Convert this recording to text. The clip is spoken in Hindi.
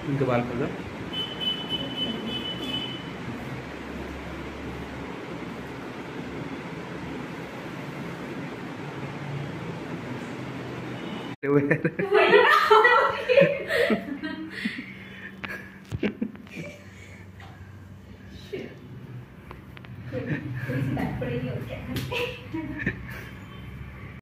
इनके बाल कर दो। थोड़ी सी बैक पड़ेगी और क्या।